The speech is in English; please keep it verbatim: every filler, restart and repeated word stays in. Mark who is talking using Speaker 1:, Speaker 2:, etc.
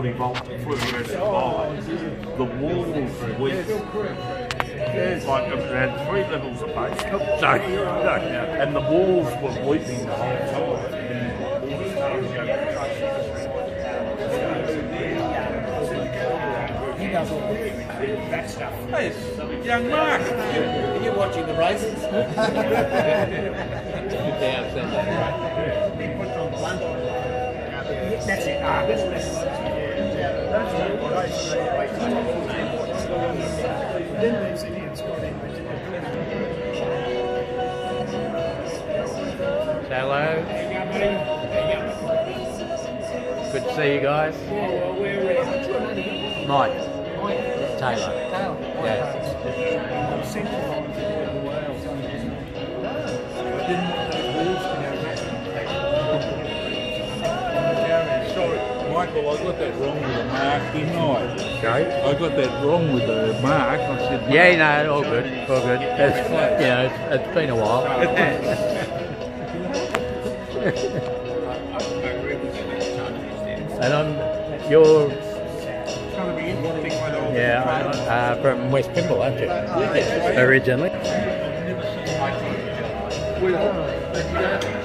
Speaker 1: forty volt fluorescent light. The walls with like it had three levels of base. Sorry, no, and the walls were weeping the whole time.
Speaker 2: He does all that stuff.
Speaker 1: Hey, young Mark,
Speaker 2: Are you watching the races? That's it. Ah, that's that's
Speaker 3: Hello. Good to see you guys. Mike. Taylor. Yeah.
Speaker 1: Michael, I got that wrong with the mark, didn't I?
Speaker 3: Sorry?
Speaker 1: I got that wrong with the mark. I said,
Speaker 3: Yeah, no, all good, all good. It's, you know, it's, it's been a while. And I'm, you're, yeah, uh, from West Pymble, aren't you? Originally.